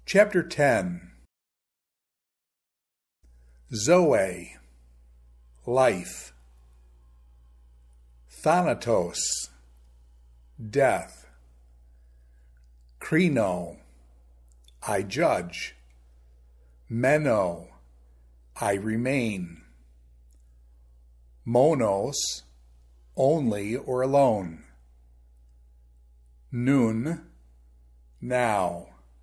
Chapter 10. Zoe, life. Thanatos, death. Krino, I judge. Meno, I remain. Monos, only or alone. Nun, now.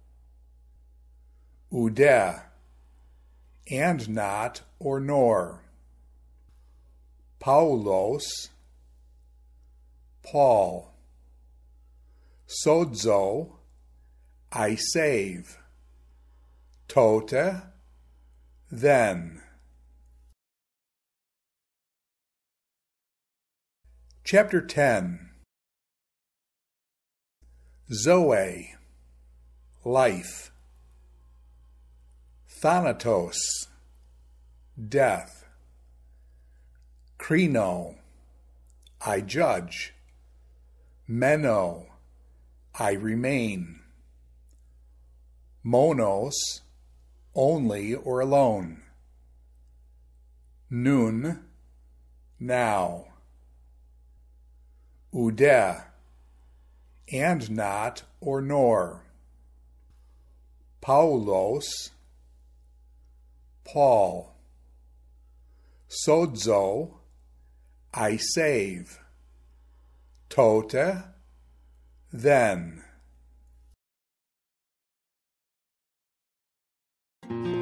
Ude, and not or nor. Paulos, Paul. Sozo, I save. Tote, then. Chapter 10. Zoe, life. Thanatos, death. Krino, I judge. Meno, I remain. Monos, only or alone. Nun, now. Ude, and not or nor. Paulos, Paul. Sozo, I save. Tote, then.